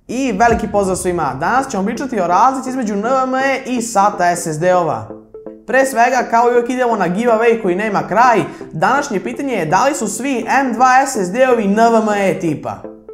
I veliki pozdrav svima, danas ćemo pričati o razlici između NVMe i SATA SSD-ova. Pre svega, kao i uvijek idemo na giveaway koji nema kraj, današnje pitanje je da li su svi M2 SSD-ovi NVMe tipa.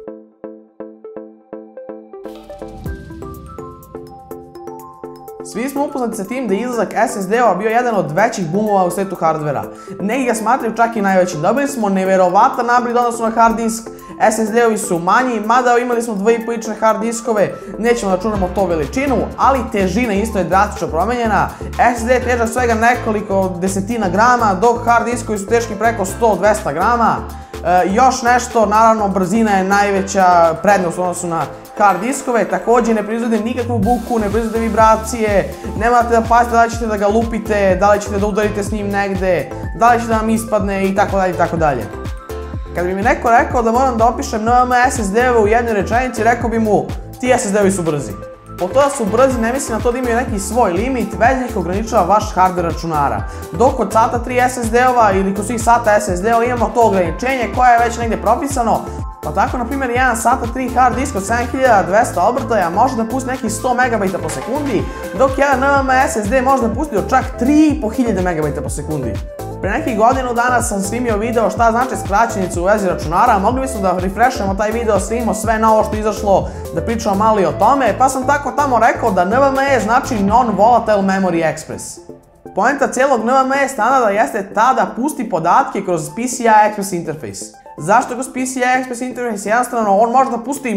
Svi smo upoznati sa tim da je izlazak SSD-ova bio jedan od većih boomova u svetu hardvera. Neki ga smatraju čak i najveći. Dobili smo neverovatan upgrade odnosno na hard disk, SSD-ovi su manji, mada imali smo 2,5 hard diskove, nećemo da računamo to veličinu, ali težina isto je drastično promenjena. SSD je težak svega nekoliko desetina grama, dok hard diskovi su teški preko 100-200 grama. Još nešto, naravno brzina je najveća prednost u odnosu na hard diskove, također ne proizvode nikakvu buku, ne proizvode vibracije, ne morate da pazite da li ćete da ga lupite, da li ćete da udarite s njim negde, da li će da vam ispadne itd. Kad bi mi neko rekao da moram da opišem NVMe SSD-ove u jednoj rečenici, rekao bi mu ti SSD-ovi su brzi. Po to da su brzi ne mislim na to da imaju neki svoj limit, već ih ograničava vaš hardware računara. Dok kod SATA 3 SSD-ova ili kod svih SATA SSD-ova imamo to ograničenje koje je već negdje propisano. Pa tako, na primjer, jedan SATA 3 hard disk od 7200 obrtaja može da pusti nekih 100 MB po sekundi, dok jedan NVMe SSD može da pusti do čak 3500 MB po sekundi. Pre nekih godinu dana sam snimio video šta znači skraćenice u vezi računara, mogli bismo da refreshujemo taj video, snimimo sve novo što je izašlo, da pričamo malo i o tome, pa sam tako tamo rekao da NVMe znači Non-Volatile Memory Express. Poenta cijelog NVMe standarda jeste ta da pusti podatke kroz PCI Express interface. Zašto kroz PCI Express interface? Jednostavno, on može da pusti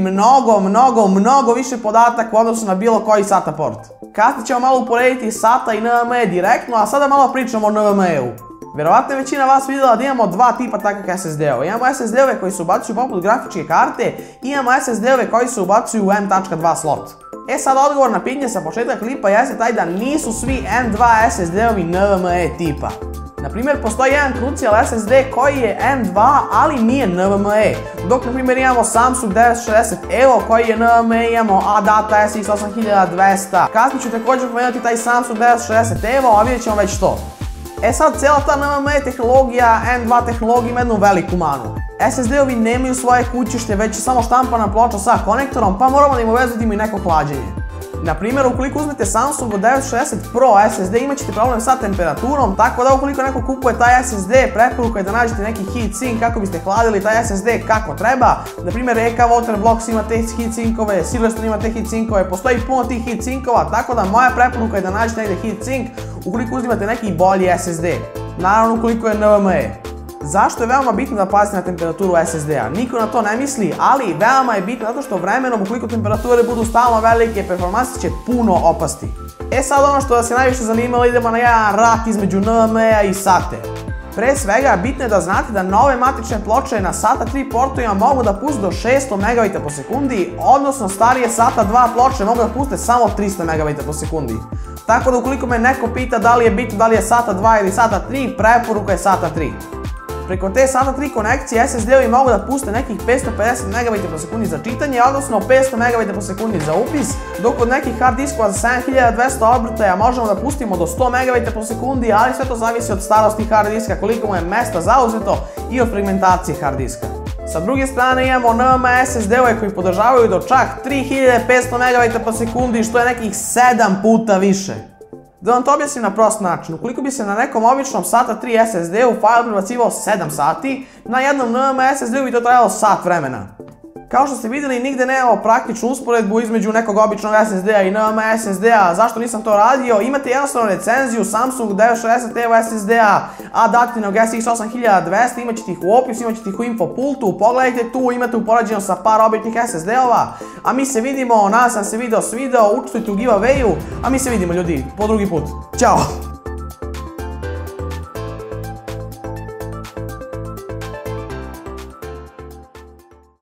mnogo više podataka u odnosu na bilo koji SATA port. Kasnije ćemo malo uporediti SATA i NVMe direktno, a sada malo pričamo o NVMe-u. Verovatno je većina vas vidjela da imamo dva tipa takvih SSD-ova. Imamo SSD-ove koji se ubacuju poput grafičke karte i imamo SSD-ove koji se ubacuju u M.2 slot. Sad odgovor na pitanje sa početka klipa jeste taj da nisu svi M2 SSD-ovi NVMe tipa. Naprimjer, postoji jedan Crucial SSD koji je M2, ali nije NVMe. Dok, naprimjer, imamo Samsung 960 EVO koji je NVMe, imamo ADATA SX 8200. Kasnije ću također pomenuti taj Samsung 960 EVO, a vidjet ćemo već to. Sad, cijela ta NVMe tehnologija, M2 tehnologija ima jednu veliku manu. SSD-ovi nemaju svoje kućište, već je samo štampana ploča sa konektorom, pa moramo da im uvezemo i neko hlađenje. Naprimjer, ukoliko uzmete Samsung 960 Pro SSD imat ćete problem sa temperaturom, tako da ukoliko neko kupuje taj SSD, preporuka je da nađete neki heatsink kako biste hladili taj SSD kako treba. Naprimjer, EK Waterblocks ima te heatsinkove, Silverstone ima te heatsinkove, postoji puno tih heatsinkova, tako da moja preporuka je da nađete negdje heatsink ukoliko uzimate neki bolji SSD. Naravno, ukoliko je NVMe. Zašto je veoma bitno da pazite na temperaturu SSD-a? Niko na to ne misli, ali veoma je bitno zato što vremenom, ukoliko temperature budu stalno velike, performansa će puno opasti. Sad ono što vas je najviše zanimalo, idemo na jedan rat između NVMe-a i SATA. Pre svega, bitno je da znate da nove matrične ploče na SATA 3 portovima mogu da puste do 600 MB po sekundi, odnosno starije SATA 2 ploče mogu da puste samo 300 MB po sekundi. Tako da ukoliko me neko pita da li je bitno da li je SATA 2 ili SATA 3, preporuka je SATA 3. Preko te SATA 3 konekcije SSD-ovi mogu da puste nekih 550 MB po sekundi za čitanje, odnosno 500 MB po sekundi za upis, dok kod nekih hard diskova za 7200 obrtaja možemo da pustimo do 100 MB po sekundi, ali sve to zavisi od starosti hard diska, koliko mu je mesta zauzeto i od fragmentacije hard diska. Sa druge strane imamo NVMe SSD-ove koji podržavaju do čak 3500 MB po sekundi, što je nekih 7 puta više. Da vam to objasnim na prost način, ukoliko bi se na nekom običnom SATA 3 SSD-u file prebacivao 7 sati, na jednom NVMe SSD-u bi to trajalo sat vremena. Kao što ste vidjeli, nigde nemamo praktičnu usporedbu između nekog običnog SSD-a i NVMe SSD-a. Zašto nisam to radio? Imate jednostavno recenziju Samsung 960 EVO SSD-a, ADATA-inog SX 8200, imat ćete ih u opisu, imat ćete ih u infopultu, pogledajte tu, imate upoređeno sa par običnih SSD-ova, a mi se vidimo, nadam se da se video svidio, učestvujte u giveawayu, a mi se vidimo ljudi, po drugi put. Ćao!